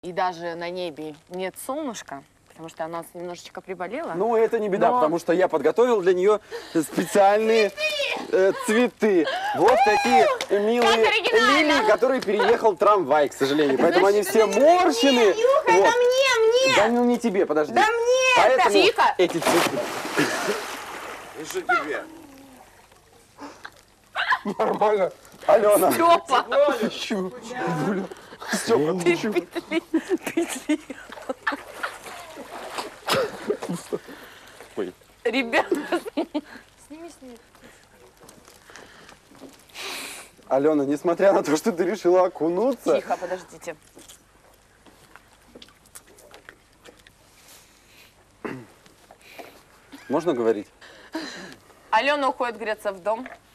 и даже на небе нет солнышка, потому что она немножечко приболела. Ну, это не беда, потому что я подготовил для нее специальные цветы. Вот такие милые лилии, которые переехал трамвай, к сожалению. Поэтому они все морщины. Нюха, это мне! Да ну не тебе, подожди. Да мне! Поэтому Тихо! эти цветы. И что тебе? Нормально. Алена. Степа! Степа, ты чё? Петли. Ой. Ребята, Алена, несмотря на то, что ты решила окунуться... тихо, подождите. Можно говорить? Алена уходит греться в дом.